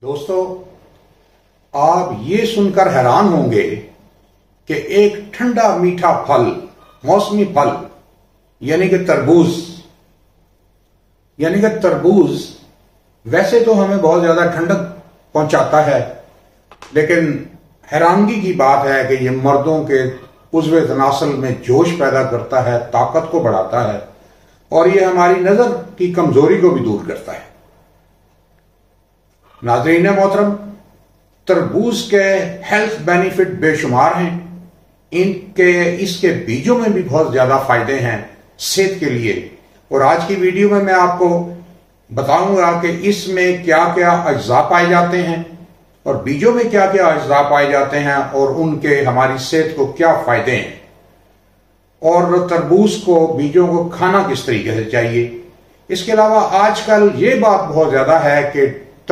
दोस्तों, आप ये सुनकर हैरान होंगे कि एक ठंडा मीठा फल, मौसमी फल यानी कि तरबूज वैसे तो हमें बहुत ज्यादा ठंडक पहुंचाता है, लेकिन हैरानगी की बात है कि ये मर्दों के उज़्वे तनासल में जोश पैदा करता है, ताकत को बढ़ाता है और ये हमारी नजर की कमजोरी को भी दूर करता है। नाज़रीन मोहतरम, तरबूज के हेल्थ बेनिफिट बेशुमार हैं। इसके बीजों में भी बहुत ज्यादा फायदे हैं सेहत के लिए, और आज की वीडियो में मैं आपको बताऊंगा कि इसमें क्या क्या अज्जा पाए जाते हैं और बीजों में क्या क्या अज्जा पाए जाते हैं और उनके हमारी सेहत को क्या फायदे हैं, और तरबूज को, बीजों को खाना किस तरीके से चाहिए। इसके अलावा आजकल ये बात बहुत ज्यादा है कि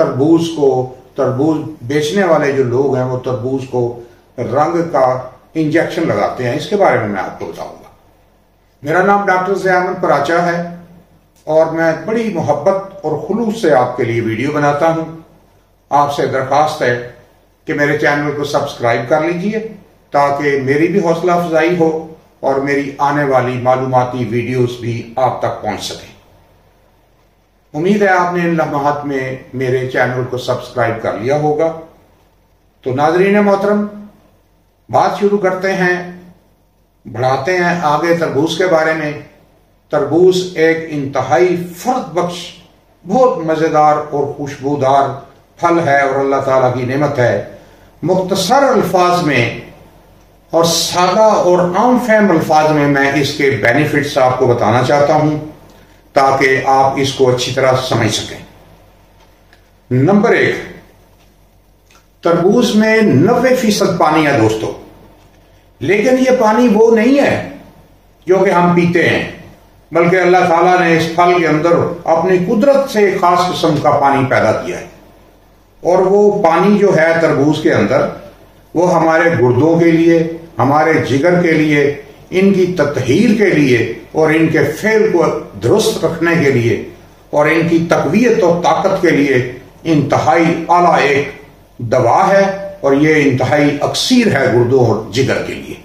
तरबूज बेचने वाले जो लोग हैं वो तरबूज को रंग का इंजेक्शन लगाते हैं। इसके बारे में मैं आपको बताऊंगा। मेरा नाम डॉक्टर ज़िया पराचा है और मैं बड़ी मोहब्बत और खुलूस से आपके लिए वीडियो बनाता हूं। आपसे दरखास्त है कि मेरे चैनल को सब्सक्राइब कर लीजिए ताकि मेरी भी हौसला अफजाई हो और मेरी आने वाली मालूमाती वीडियोस भी आप तक पहुंच सकें। उम्मीद है आपने इन लम्हात में मेरे चैनल को सब्सक्राइब कर लिया होगा। तो नाज़रीन मोहतरम, बात शुरू करते हैं, बढ़ाते हैं आगे तरबूज के बारे में। तरबूज एक इंतहाई फर्द बख्श, बहुत मजेदार और खुशबूदार फल है और अल्लाह ताला की नेमत है। मुख्तसर अल्फाज में और सादा और आम फहम अल्फाज में मैं इसके बेनिफिट्स आपको बताना चाहता हूं ताकि आप इसको अच्छी तरह समझ सकें। नंबर 1, तरबूज में 90% पानी है दोस्तों, लेकिन यह पानी वो नहीं है जो कि हम पीते हैं, बल्कि अल्लाह ताला ने इस फल के अंदर अपनी कुदरत से एक खास किस्म का पानी पैदा किया है। और वो पानी जो है तरबूज के अंदर, वो हमारे गुर्दों के लिए, हमारे जिगर के लिए, इनकी तत्हीर के लिए और इनके फेल को दुरुस्त रखने के लिए और इनकी तकवीयत और ताकत के लिए इंतहाई आला एक दवा है, और ये इंतहाई अक्सीर है गुर्दों और जिगर के लिए।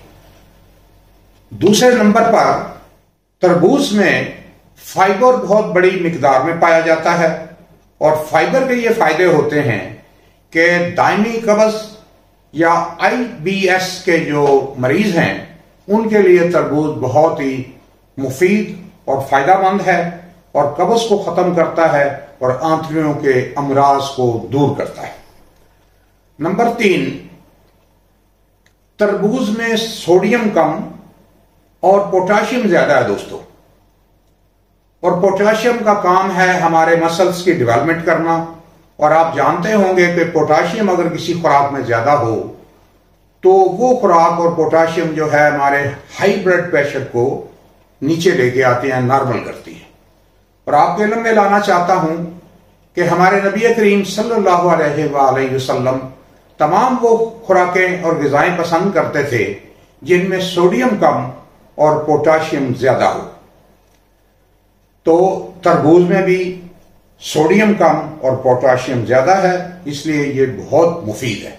दूसरे नंबर पर तरबूज में फाइबर बहुत बड़ी मिकदार में पाया जाता है, और फाइबर के ये फायदे होते हैं कि दायमी कब्ज या IBS के जो मरीज हैं उनके लिए तरबूज बहुत ही मुफीद और फायदेमंद है और कब्ज को खत्म करता है और आंतड़ियों के अमराज को दूर करता है। नंबर 3, तरबूज में सोडियम कम और पोटाशियम ज्यादा है दोस्तों, और पोटाशियम का काम है हमारे मसल्स की डेवलपमेंट करना। और आप जानते होंगे कि पोटाशियम अगर किसी खुराक में ज्यादा हो तो वो खुराक और पोटाशियम जो है हमारे हाई ब्लड प्रेशर को नीचे लेके आते हैं, नॉर्मल करती है। और आपके इल्म में लाना चाहता हूं कि हमारे नबी करीम सल्लल्लाहु अलैहि वसल्लम तमाम वो खुराकें और ग़िज़ाएं पसंद करते थे जिनमें सोडियम कम और पोटाशियम ज्यादा हो। तो तरबूज में भी सोडियम कम और पोटाशियम ज्यादा है, इसलिए ये बहुत मुफीद है।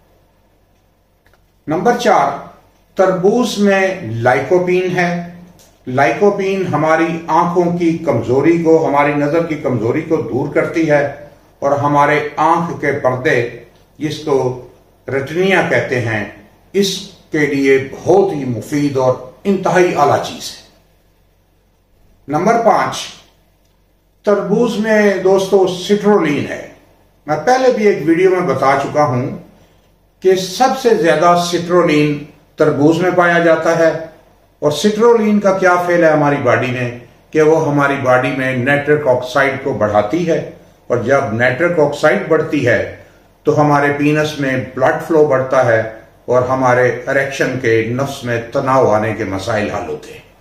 नंबर 4, तरबूज में लाइकोपीन है। लाइकोपीन हमारी आंखों की कमजोरी को, हमारी नजर की कमजोरी को दूर करती है और हमारे आंख के पर्दे, जिसको रेटिना कहते हैं, इसके लिए बहुत ही मुफीद और इंतहाई आला चीज है। नंबर 5, तरबूज में दोस्तों सिट्रोलिन है। मैं पहले भी एक वीडियो में बता चुका हूं कि सबसे ज्यादा सिट्रोलिन तरबूज में पाया जाता है। और सिट्रोलिन का क्या फेल है हमारी बॉडी में कि वो हमारी बॉडी में नाइट्रिक ऑक्साइड को बढ़ाती है, और जब नाइट्रिक ऑक्साइड बढ़ती है तो हमारे पीनस में ब्लड फ्लो बढ़ता है और हमारे इरेक्शन के नफ्स में तनाव आने के मसाइल हल होते हैं।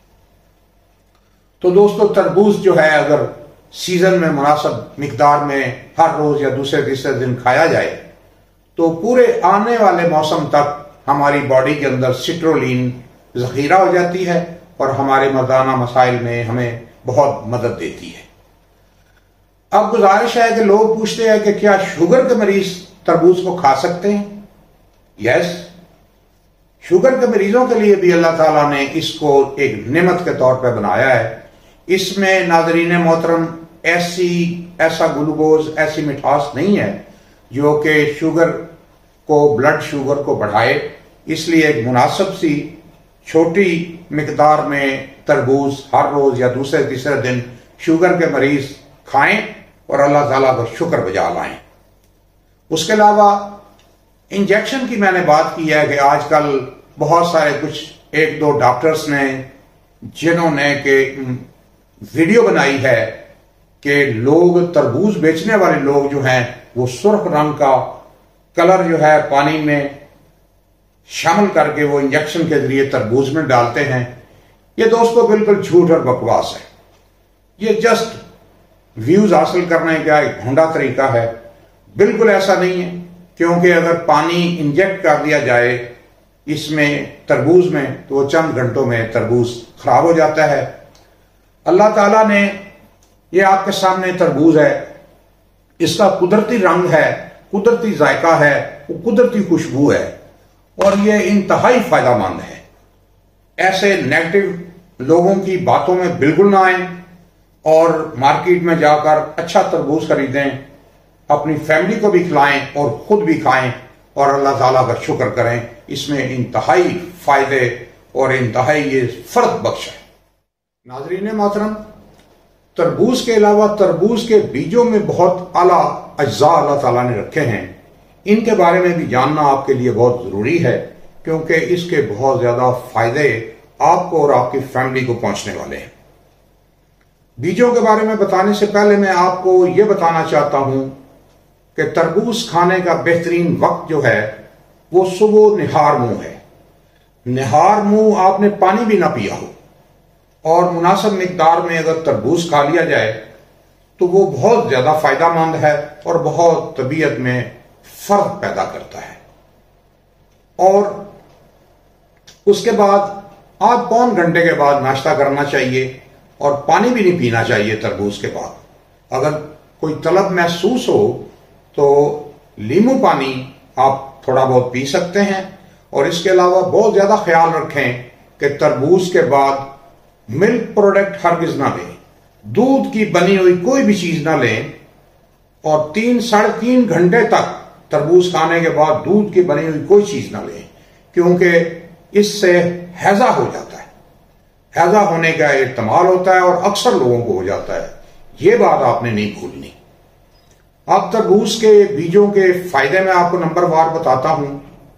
तो दोस्तों, तरबूज जो है अगर सीजन में मुनासिब मिकदार में हर रोज या दूसरे तीसरे दिन खाया जाए तो पूरे आने वाले मौसम तक हमारी बॉडी के अंदर सिट्रोलिन जखीरा हो जाती है और हमारे मर्दाना मसाइल में हमें बहुत मदद देती है। अब गुजारिश है कि लोग पूछते हैं कि क्या शुगर के मरीज तरबूज को खा सकते हैं? यस, शुगर के मरीजों के लिए भी अल्लाह ताला ने इसको एक नेमत के तौर पर बनाया है। इसमें नाज़रीन मोहतरम ऐसा ग्लूकोज, ऐसी मिठास नहीं है जो कि शुगर को, ब्लड शुगर को बढ़ाए। इसलिए एक मुनासिब सी छोटी मिकदार में तरबूज हर रोज या दूसरे तीसरे दिन शुगर के मरीज खाएं और अल्लाह ताला का शुक्र बजा लाएं। उसके अलावा इंजेक्शन की मैंने बात की है कि आजकल बहुत सारे कुछ एक दो डॉक्टर्स ने जिन्होंने के वीडियो बनाई है कि लोग, तरबूज बेचने वाले लोग जो हैं वो सुर्ख रंग का कलर जो है पानी में शामिल करके वो इंजेक्शन के जरिए तरबूज में डालते हैं। ये दोस्तों बिल्कुल झूठ और बकवास है। ये जस्ट व्यूज हासिल करने का एक भोंडा तरीका है। बिल्कुल ऐसा नहीं है, क्योंकि अगर पानी इंजेक्ट कर दिया जाए इसमें तरबूज में तो वो चंद घंटों में तरबूज खराब हो जाता है। अल्लाह ताला ने, ये आपके सामने तरबूज है, इसका कुदरती रंग है, कुदरती जायका है, वो कुदरती खुशबू है और ये इंतहाई फायदेमंद है। ऐसे नेगेटिव लोगों की बातों में बिल्कुल ना आए और मार्केट में जाकर अच्छा तरबूज खरीदें, अपनी फैमिली को भी खिलाएं और खुद भी खाएं और अल्लाह ताला का शुक्र करें। इसमें इंतहाई फायदे और इंतहाई ये फर्द बख्श है। नाज़रीन मोहतरम, तरबूज के अलावा तरबूज के बीजों में बहुत आला अज्जा अल्लाह ताला ने रखे हैं। इनके बारे में भी जानना आपके लिए बहुत जरूरी है, क्योंकि इसके बहुत ज्यादा फायदे आपको और आपकी फैमिली को पहुंचने वाले हैं। बीजों के बारे में बताने से पहले मैं आपको यह बताना चाहता हूं कि तरबूज खाने का बेहतरीन वक्त जो है वो सुबह निहार मुंह है। निहार मुंह आपने पानी भी ना पिया हो और मुनासिब मिकदार में अगर तरबूज खा लिया जाए तो वो बहुत ज्यादा फायदेमंद है और बहुत तबीयत में फर्क पैदा करता है। और उसके बाद आप पौन घंटे के बाद नाश्ता करना चाहिए और पानी भी नहीं पीना चाहिए तरबूज के बाद। अगर कोई तलब महसूस हो तो नींबू पानी आप थोड़ा बहुत पी सकते हैं। और इसके अलावा बहुत ज्यादा ख्याल रखें कि तरबूज के बाद मिल्क प्रोडक्ट हरगिज ना लें, दूध की बनी हुई कोई भी चीज ना लें और 3-3.5 घंटे तक तरबूज खाने के बाद दूध की बनी हुई कोई चीज ना लें, क्योंकि इससे हैजा हो जाता है। हैजा होने का एहतमाल होता है और अक्सर लोगों को हो जाता है। यह बात आपने नहीं भूलनी। अब तरबूज के बीजों के फायदे मैं आपको नंबरवार बताता हूं,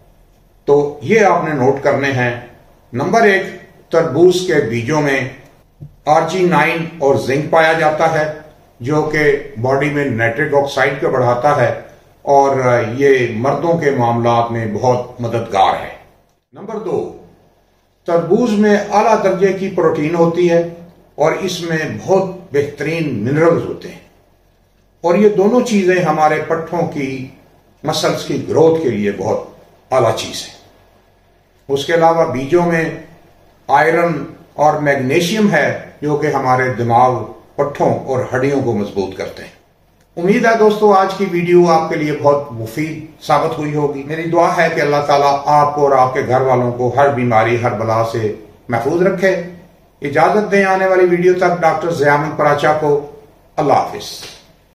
तो ये आपने नोट करने हैं। नंबर 1, तरबूज के बीजों में Arginine और जिंक पाया जाता है, जो कि बॉडी में नाइट्रिक ऑक्साइड को बढ़ाता है और ये मर्दों के मामलात में बहुत मददगार है। नंबर 2, तरबूज में आला दर्जे की प्रोटीन होती है और इसमें बहुत बेहतरीन मिनरल्स होते हैं और ये दोनों चीजें हमारे पट्ठों की मसल्स की ग्रोथ के लिए बहुत आला चीज है। उसके अलावा बीजों में आयरन और मैग्नीशियम है, जो कि हमारे दिमाग, पट्ठों और हड्डियों को मजबूत करते हैं। उम्मीद है दोस्तों आज की वीडियो आपके लिए बहुत मुफीद साबित हुई होगी। मेरी दुआ है कि अल्लाह ताला आपको और आपके घर वालों को हर बीमारी, हर बला से महफूज रखे। इजाजत दें आने वाली वीडियो तक डॉक्टर ज़िया अहमद पराचा को। अल्लाह हाफिज।